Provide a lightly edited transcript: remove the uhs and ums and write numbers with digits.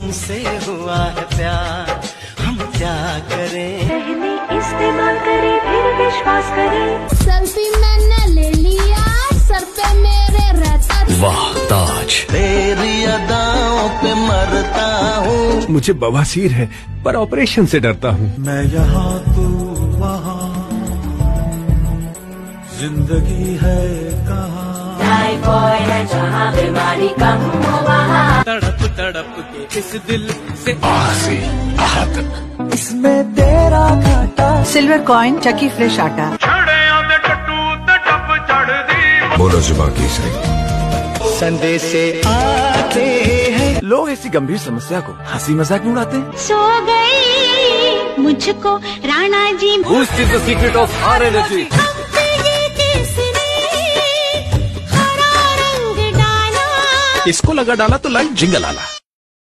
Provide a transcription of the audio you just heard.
तुमसे हुआ है प्यार, हम क्या करें। पहले इस्तेमाल करें फिर विश्वास करें। सेल्फी मैंने ले लिया, सर पे मेरे रहता। वाह ताज, तेरी अदाओं पे मरता हूँ। मुझे बवासीर है पर ऑपरेशन से डरता हूँ। मैं यहाँ तू वहाँ, जिंदगी है कहाँ। टाइफॉइड है जहाँ बीमारी कम हो वहाँ। तड़प तड़प के इस दिल से आसी आहत, इसमें तेरा घाटा। सिल्वर कॉइन चक्की फ्रेश आटा। बोलो जुबा की सही। संदेश से आते हैं। लोग ऐसी गंभीर समस्या को हंसी मजाक में उड़ाते हैं। सो गई मुझको Rana ji. Who's the secret of our energy? इसको लगा डाला तो लाइट जिंगल आला।